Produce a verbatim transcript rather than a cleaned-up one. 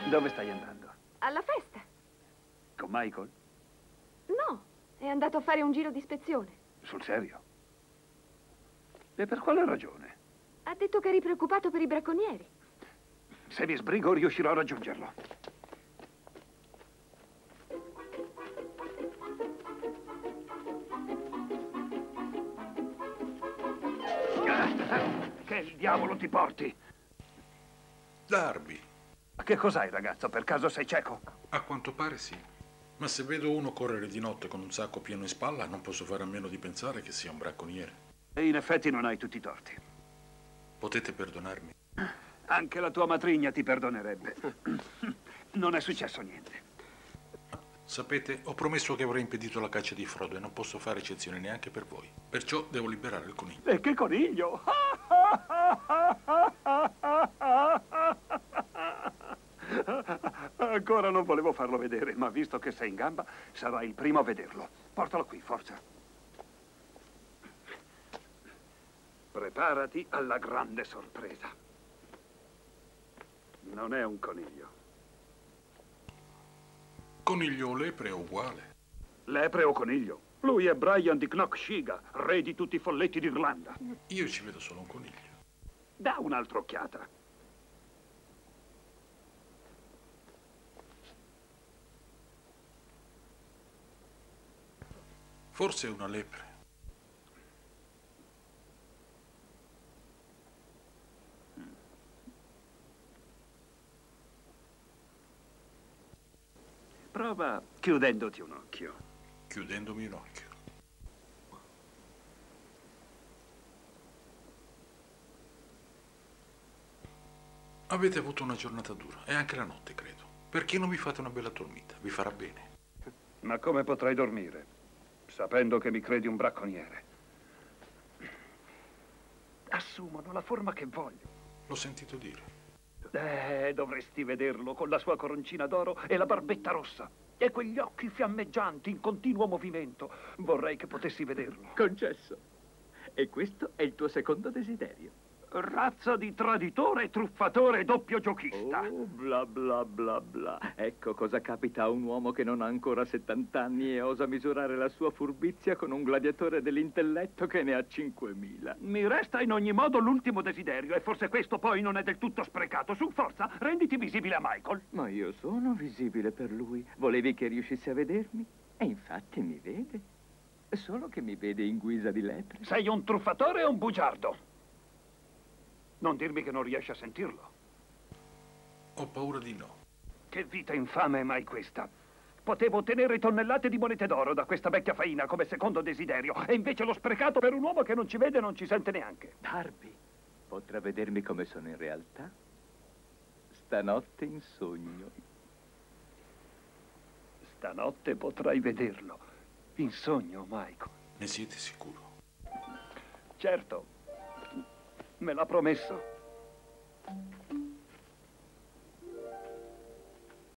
Dove stai andando? Alla festa. Con Michael? No, è andato a fare un giro di ispezione. Sul serio? E per quale ragione? Ha detto che eri preoccupato per i bracconieri. Se mi sbrigo riuscirò a raggiungerlo. Che il diavolo ti porti? Darby. Che cos'hai, ragazzo? Per caso sei cieco? A quanto pare sì. Ma se vedo uno correre di notte con un sacco pieno in spalla, non posso fare a meno di pensare che sia un bracconiere. E in effetti non hai tutti i torti. Potete perdonarmi? Anche la tua matrigna ti perdonerebbe. Non è successo niente. Sapete, ho promesso che avrei impedito la caccia di Frodo e non posso fare eccezione neanche per voi. Perciò devo liberare il coniglio. E che coniglio? Ancora non volevo farlo vedere, ma visto che sei in gamba, sarai il primo a vederlo. Portalo qui, forza. Preparati alla grande sorpresa. Non è un coniglio. Coniglio o lepre è uguale. Lepre o coniglio? Lui è Brian di Knock-Shiga, re di tutti i folletti d'Irlanda. Io ci vedo solo un coniglio. Da un'altra occhiata. Forse è una lepre. Prova chiudendoti un occhio. Chiudendomi un occhio. Avete avuto una giornata dura, e anche la notte, credo. Perché non vi fate una bella dormita? Vi farà bene. Ma come potrei dormire, sapendo che mi credi un bracconiere? Assumono la forma che voglio. L'ho sentito dire. Eh, dovresti vederlo con la sua coroncina d'oro e la barbetta rossa. E quegli occhi fiammeggianti in continuo movimento. Vorrei che potessi vederlo. Concesso. E questo è il tuo secondo desiderio. Razza di traditore, truffatore e doppio giochista. Oh, bla bla bla bla. Ecco cosa capita a un uomo che non ha ancora settanta anni e osa misurare la sua furbizia con un gladiatore dell'intelletto che ne ha cinquemila. Mi resta in ogni modo l'ultimo desiderio e forse questo poi non è del tutto sprecato. Su, forza, renditi visibile a Michael. Ma io sono visibile per lui. Volevi che riuscissi a vedermi? E infatti mi vede. Solo che mi vede in guisa di lepre. Sei un truffatore o un bugiardo? Non dirmi che non riesci a sentirlo. Ho paura di no. Che vita infame è mai questa? Potevo ottenere tonnellate di monete d'oro da questa vecchia faina come secondo desiderio e invece l'ho sprecato per un uomo che non ci vede e non ci sente neanche. Darby, potrà vedermi come sono in realtà? Stanotte in sogno. Stanotte potrai vederlo. In sogno, Michael. Ne siete sicuro? Certo. Me l'ha promesso.